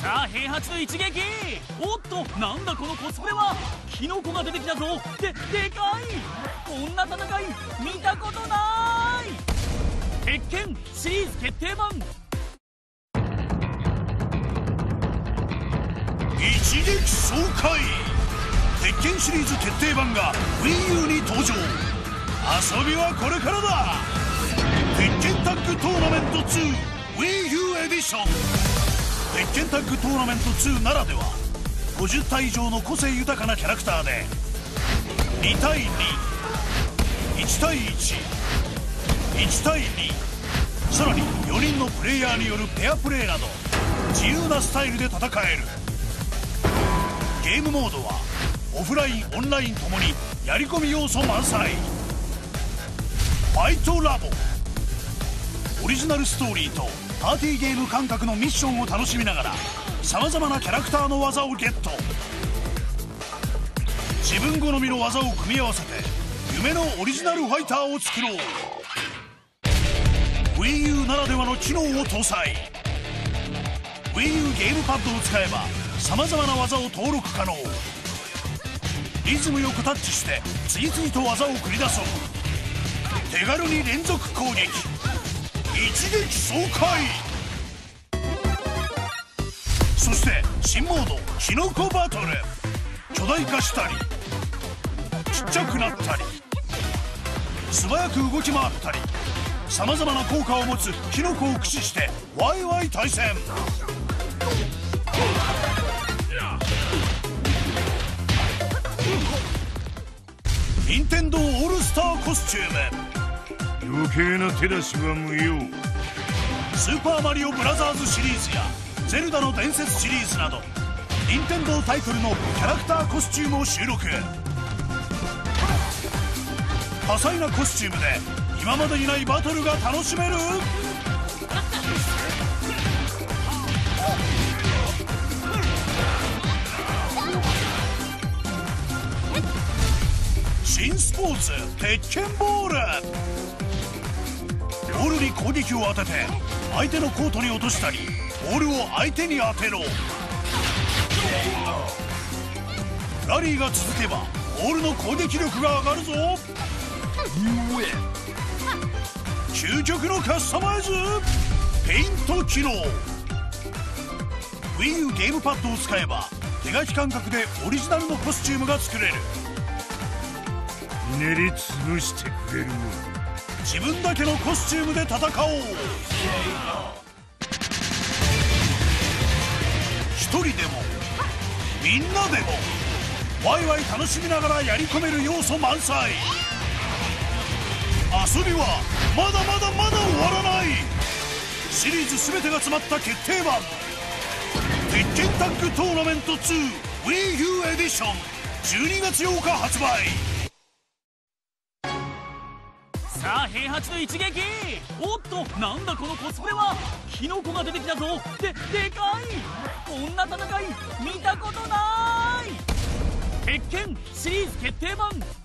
さあ平八の一撃。おっとなんだこのコスプレは。キノコが出てきたぞ。でかい。こんな戦い見たことない。鉄拳シリーズ決定版。 一撃爽快。鉄拳シリーズ決定版が Wii U に登場。遊びはこれからだ。鉄拳タッグトーナメント 2Wii U エディション。鉄拳タッグトーナメント2ならでは50体以上の個性豊かなキャラクターで2対21対11対2、さらに4人のプレイヤーによるペアプレイなど自由なスタイルで戦える。ゲームモードはオフラインオンラインともにやり込み要素満載。ファイトラボ。オリジナルストーリーとパーティーゲーム感覚のミッションを楽しみながらさまざまなキャラクターの技をゲット。自分好みの技を組み合わせて夢のオリジナルファイターを作ろう。 Wii U ならではの機能を搭載。 Wii U ゲームパッドを使えばさまざまな技を登録可能。リズムよくタッチして次々と技を繰り出そう。手軽に連続攻撃。一撃爽快。そして新モードキノコバトル。巨大化したりちっちゃくなったり素早く動き回ったりさまざまな効果を持つキノコを駆使してワイワイ対戦。任天堂オールスターコスチューム。 余計な手出しは無用。 スーパーマリオブラザーズシリーズやゼルダの伝説シリーズなど任天堂タイトルのキャラクターコスチュームを収録。多彩なコスチュームで今までにないバトルが楽しめる。新スポーツ鉄拳ボール。ボールに攻撃を当てて相手のコートに落としたりボールを相手に当てろ。ラリーが続けばボールの攻撃力が上がるぞ。究極のカスタマイズペイント機能。 Wii U ゲームパッドを使えば手書き感覚でオリジナルのコスチュームが作れる。 練り潰してくれるわ。 自分だけのコスチュームで戦おう。一人でもみんなでもワイワイ楽しみながらやり込める要素満載。遊びはまだ終わらない。シリーズ全てが詰まった決定版鉄拳タッグトーナメント 2Wii U エディション12月8日発売。 さあ平八の一撃。おっとなんだこのコスプレは。キノコが出てきたぞ。でかい。こんな戦い見たことない。鉄拳シリーズ決定版。